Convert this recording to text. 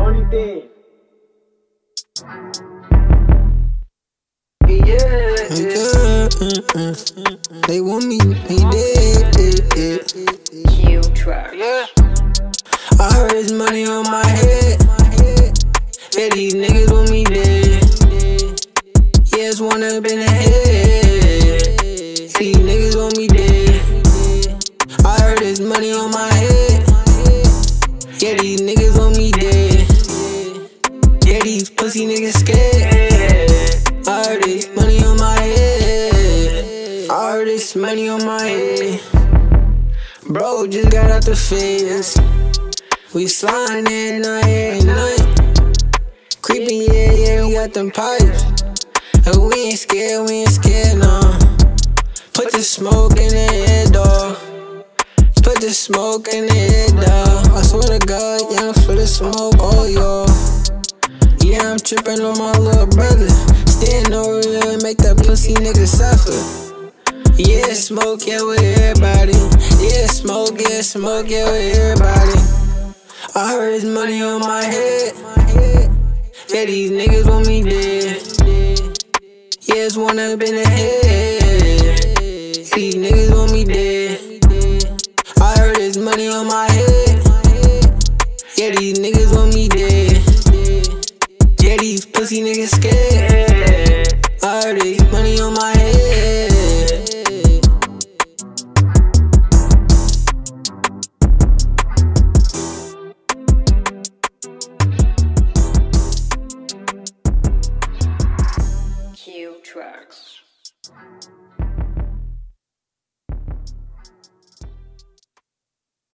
anything. They want me, they dead. Q-Track. I heard there's money on my head. Yeah, these niggas want me dead. Yeah, it's one up in the head. These niggas want me dead. I heard there's money on my head. Yeah, these niggas want me dead. Yeah, these pussy niggas scared. I heard there's money on my head. I heard there's money on my head. Bro just got out the fence. We sliding at night. Creeping, yeah, we got them pipes. And we ain't scared, nah. Put the smoke in the air, dawg. Put the smoke in the air, dawg. I swear to God, yeah, I'm for the smoke, oh, y'all. Yeah, I'm tripping on my little brother. Stand over there and make that pussy nigga suffer. Yeah, smoke, yeah, with everybody. Yeah, smoke, yeah, with everybody. I heard there's money on my head. Yeah, these niggas want me dead. Yeah, it's one up in the head. These niggas want me dead. I heard there's money on my head. Yeah, these niggas want me dead. Yeah, these pussy niggas scared.